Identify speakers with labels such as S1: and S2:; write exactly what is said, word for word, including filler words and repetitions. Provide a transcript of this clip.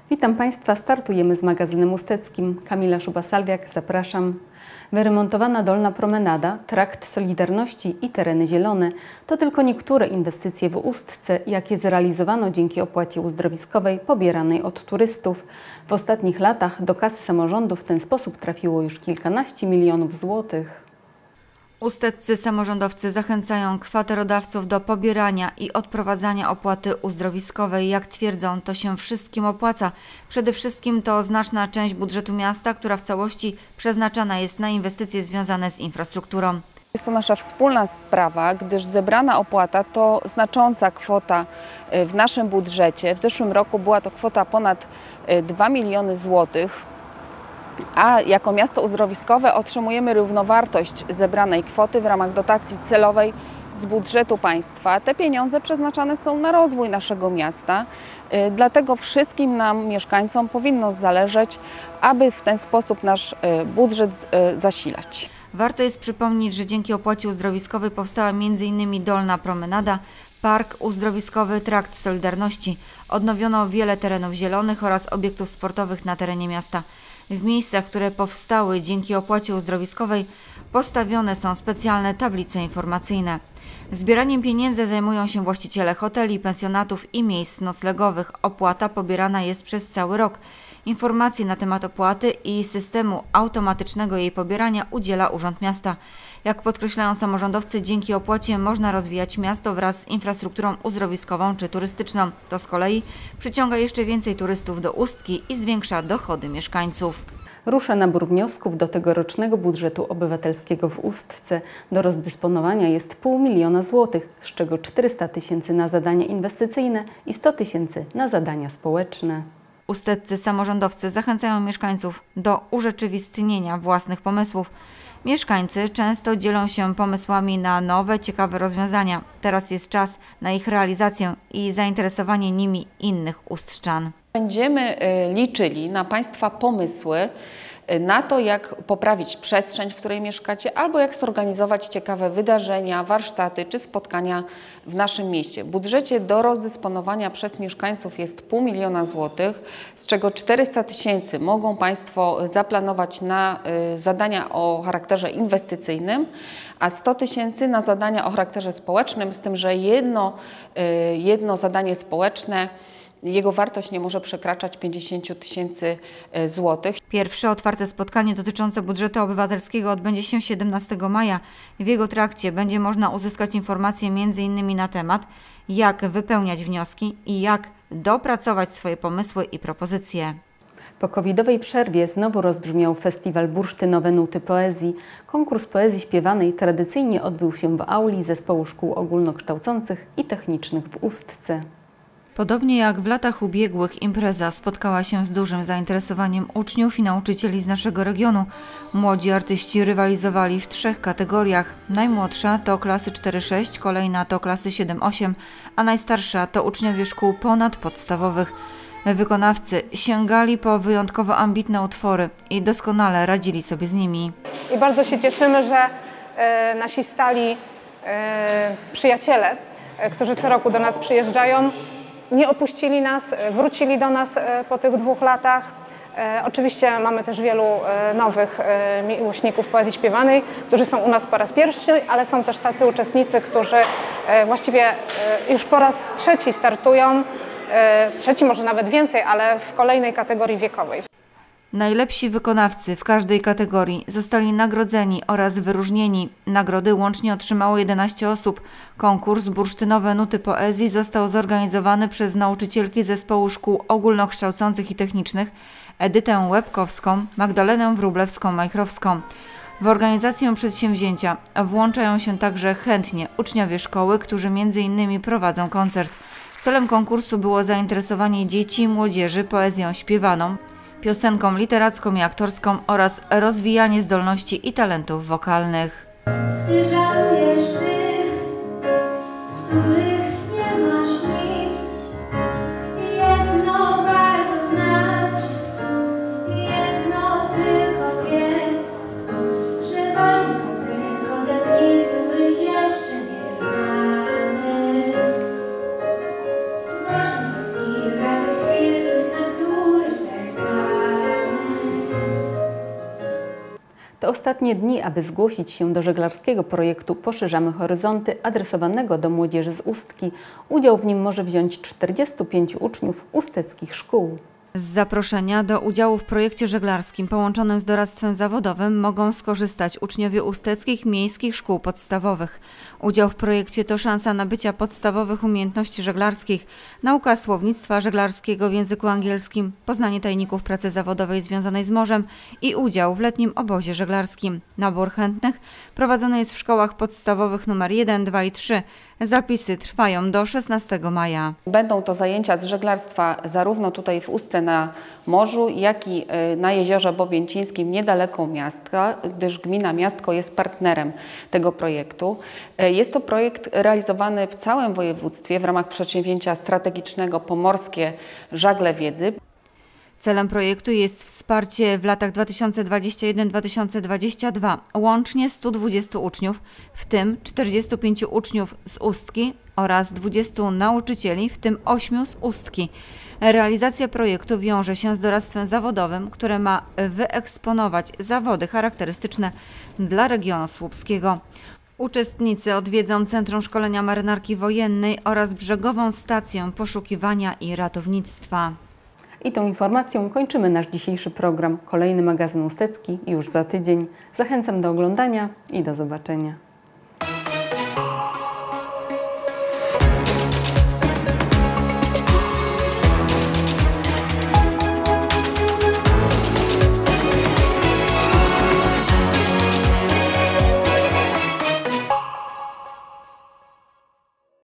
S1: Witam Państwa, startujemy z magazynem usteckim. Kamila Szuba-Salwiak, zapraszam. Wyremontowana Dolna Promenada, Trakt Solidarności i tereny zielone to tylko niektóre inwestycje w Ustce, jakie zrealizowano dzięki opłacie uzdrowiskowej pobieranej od turystów. W ostatnich latach do kasy samorządów w ten sposób trafiło już kilkanaście milionów złotych.
S2: Usteccy samorządowcy zachęcają kwaterodawców do pobierania i odprowadzania opłaty uzdrowiskowej. Jak twierdzą, to się wszystkim opłaca. Przede wszystkim to znaczna część budżetu miasta, która w całości przeznaczana jest na inwestycje związane z infrastrukturą.
S3: Jest to nasza wspólna sprawa, gdyż zebrana opłata to znacząca kwota w naszym budżecie. W zeszłym roku była to kwota ponad dwa miliony złotych. A jako miasto uzdrowiskowe otrzymujemy równowartość zebranej kwoty w ramach dotacji celowej z budżetu państwa. Te pieniądze przeznaczane są na rozwój naszego miasta, dlatego wszystkim nam, mieszkańcom, powinno zależeć, aby w ten sposób nasz budżet zasilać.
S2: Warto jest przypomnieć, że dzięki opłacie uzdrowiskowej powstała między innymi Dolna Promenada, Park Uzdrowiskowy Trakt Solidarności. Odnowiono wiele terenów zielonych oraz obiektów sportowych na terenie miasta. W miejscach, które powstały dzięki opłacie uzdrowiskowej, postawione są specjalne tablice informacyjne. Zbieraniem pieniędzy zajmują się właściciele hoteli, pensjonatów i miejsc noclegowych. Opłata pobierana jest przez cały rok. Informacji na temat opłaty i systemu automatycznego jej pobierania udziela Urząd Miasta. Jak podkreślają samorządowcy, dzięki opłacie można rozwijać miasto wraz z infrastrukturą uzdrowiskową czy turystyczną. To z kolei przyciąga jeszcze więcej turystów do Ustki i zwiększa dochody mieszkańców.
S1: Rusza nabór wniosków do tegorocznego budżetu obywatelskiego w Ustce. Do rozdysponowania jest pół miliona złotych, z czego czterysta tysięcy na zadania inwestycyjne i sto tysięcy na zadania społeczne.
S2: Usteccy samorządowcy zachęcają mieszkańców do urzeczywistnienia własnych pomysłów. Mieszkańcy często dzielą się pomysłami na nowe, ciekawe rozwiązania. Teraz jest czas na ich realizację i zainteresowanie nimi innych ustrzan.
S3: Będziemy liczyli na Państwa pomysły na to, jak poprawić przestrzeń, w której mieszkacie, albo jak zorganizować ciekawe wydarzenia, warsztaty czy spotkania w naszym mieście. W budżecie do rozdysponowania przez mieszkańców jest pół miliona złotych, z czego czterysta tysięcy mogą Państwo zaplanować na zadania o charakterze inwestycyjnym, a sto tysięcy na zadania o charakterze społecznym, z tym, że jedno, jedno zadanie społeczne, jego wartość nie może przekraczać pięćdziesiąt tysięcy złotych.
S2: Pierwsze otwarte spotkanie dotyczące budżetu obywatelskiego odbędzie się siedemnastego maja. W jego trakcie będzie można uzyskać informacje między innymi na temat, jak wypełniać wnioski i jak dopracować swoje pomysły i propozycje.
S1: Po covidowej przerwie znowu rozbrzmiał festiwal Bursztynowe Nuty Poezji. Konkurs poezji śpiewanej tradycyjnie odbył się w auli Zespołu Szkół Ogólnokształcących i Technicznych w Ustce.
S2: Podobnie jak w latach ubiegłych, impreza spotkała się z dużym zainteresowaniem uczniów i nauczycieli z naszego regionu. Młodzi artyści rywalizowali w trzech kategoriach. Najmłodsza to klasy cztery sześć, kolejna to klasy siedem osiem, a najstarsza to uczniowie szkół ponadpodstawowych. Wykonawcy sięgali po wyjątkowo ambitne utwory i doskonale radzili sobie z nimi.
S4: I bardzo się cieszymy, że e, nasi stali e, przyjaciele, e, którzy co roku do nas przyjeżdżają, nie opuścili nas, wrócili do nas po tych dwóch latach. E, oczywiście mamy też wielu e, nowych e, miłośników poezji śpiewanej, którzy są u nas po raz pierwszy, ale są też tacy uczestnicy, którzy e, właściwie e, już po raz trzeci startują, e, trzeci może nawet więcej, ale w kolejnej kategorii wiekowej.
S2: Najlepsi wykonawcy w każdej kategorii zostali nagrodzeni oraz wyróżnieni. Nagrody łącznie otrzymało jedenaście osób. Konkurs Bursztynowe Nuty Poezji został zorganizowany przez nauczycielki Zespołu Szkół Ogólnokształcących i Technicznych Edytę Łebkowską, Magdalenę Wróblewską-Majchrowską. W organizację przedsięwzięcia włączają się także chętnie uczniowie szkoły, którzy między innymi prowadzą koncert. Celem konkursu było zainteresowanie dzieci i młodzieży poezją śpiewaną, piosenką literacką i aktorską oraz rozwijanie zdolności i talentów wokalnych.
S5: Ty żałujesz tych, z których nie masz nic. Jedno warto znać, jedno tylko wiedz, że ważne są tylko te dni, których jeszcze nie znamy. Ważne jest kilka tych chwil, tych, na które
S1: ostatnie dni, aby zgłosić się do żeglarskiego projektu Poszerzamy Horyzonty adresowanego do młodzieży z Ustki. Udział w nim może wziąć czterdziestu pięciu uczniów usteckich szkół.
S2: Z zaproszenia do udziału w projekcie żeglarskim połączonym z doradztwem zawodowym mogą skorzystać uczniowie usteckich miejskich szkół podstawowych. Udział w projekcie to szansa nabycia podstawowych umiejętności żeglarskich, nauka słownictwa żeglarskiego w języku angielskim, poznanie tajników pracy zawodowej związanej z morzem i udział w letnim obozie żeglarskim. Nabór chętnych prowadzony jest w szkołach podstawowych nr jeden, dwa i trzy. Zapisy trwają do szesnastego maja.
S3: Będą to zajęcia z żeglarstwa zarówno tutaj w Ustce na morzu, jak i na jeziorze Bobięcińskim niedaleko miasta, gdyż gmina Miastko jest partnerem tego projektu. Jest to projekt realizowany w całym województwie w ramach przedsięwzięcia strategicznego Pomorskie Żagle Wiedzy.
S2: Celem projektu jest wsparcie w latach dwa tysiące dwudziestym pierwszym do dwa tysiące dwudziestego drugiego łącznie stu dwudziestu uczniów, w tym czterdziestu pięciu uczniów z Ustki oraz dwudziestu nauczycieli, w tym ośmiu z Ustki. Realizacja projektu wiąże się z doradztwem zawodowym, które ma wyeksponować zawody charakterystyczne dla regionu słupskiego. Uczestnicy odwiedzą Centrum Szkolenia Marynarki Wojennej oraz brzegową stację poszukiwania i ratownictwa.
S1: I tą informacją kończymy nasz dzisiejszy program. Kolejny magazyn ustecki już za tydzień. Zachęcam do oglądania i do zobaczenia.